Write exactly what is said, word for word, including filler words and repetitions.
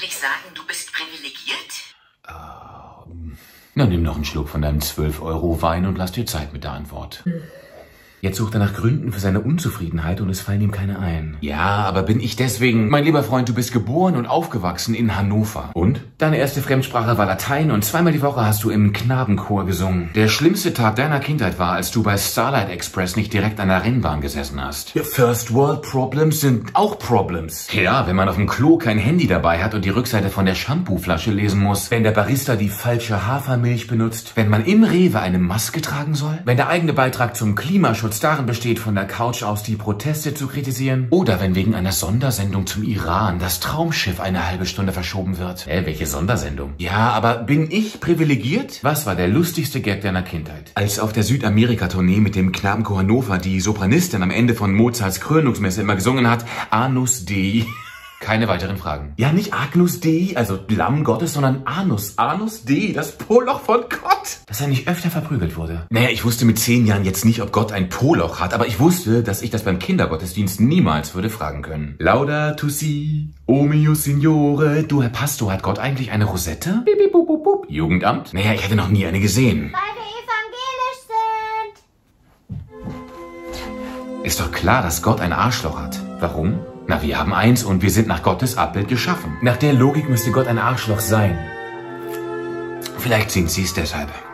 eigentlich sagen, du bist privilegiert? Ähm, na, nimm noch einen Schluck von deinem zwölf Euro Wein und lass dir Zeit mit der Antwort. Hm. Jetzt sucht er nach Gründen für seine Unzufriedenheit und es fallen ihm keine ein. Ja, aber bin ich deswegen... Mein lieber Freund, du bist geboren und aufgewachsen in Hannover. Und? Deine erste Fremdsprache war Latein und zweimal die Woche hast du im Knabenchor gesungen. Der schlimmste Tag deiner Kindheit war, als du bei Starlight Express nicht direkt an der Rennbahn gesessen hast. First World Problems sind auch Problems. Ja, wenn man auf dem Klo kein Handy dabei hat und die Rückseite von der Shampooflasche lesen muss. Wenn der Barista die falsche Hafermilch benutzt. Wenn man im Rewe eine Maske tragen soll. Wenn der eigene Beitrag zum Klimaschutz darin besteht, von der Couch aus die Proteste zu kritisieren. Oder wenn wegen einer Sondersendung zum Iran das Traumschiff eine halbe Stunde verschoben wird. Äh, welche Sondersendung? Ja, aber bin ich privilegiert? Was war der lustigste Gag deiner Kindheit? Als auf der Südamerika-Tournee mit dem Knabenchor Hannover die Sopranistin am Ende von Mozarts Krönungsmesse immer gesungen hat, Anus Dei. Keine weiteren Fragen. Ja, nicht Agnus Dei, also Lamm Gottes, sondern Anus. Anus Dei, das Poloch von Gott. Dass er nicht öfter verprügelt wurde. Naja, ich wusste mit zehn Jahren jetzt nicht, ob Gott ein Poloch hat, aber ich wusste, dass ich das beim Kindergottesdienst niemals würde fragen können. Laudato si, o mio Signore. Du, Herr Pastor, hat Gott eigentlich eine Rosette? Bip, bip, bup, bup, bup. Jugendamt? Naja, ich hatte noch nie eine gesehen. Weil wir evangelisch sind. Ist doch klar, dass Gott ein Arschloch hat. Warum? Na, wir haben eins und wir sind nach Gottes Abbild geschaffen. Nach der Logik müsste Gott ein Arschloch sein. Vielleicht sind sie es deshalb.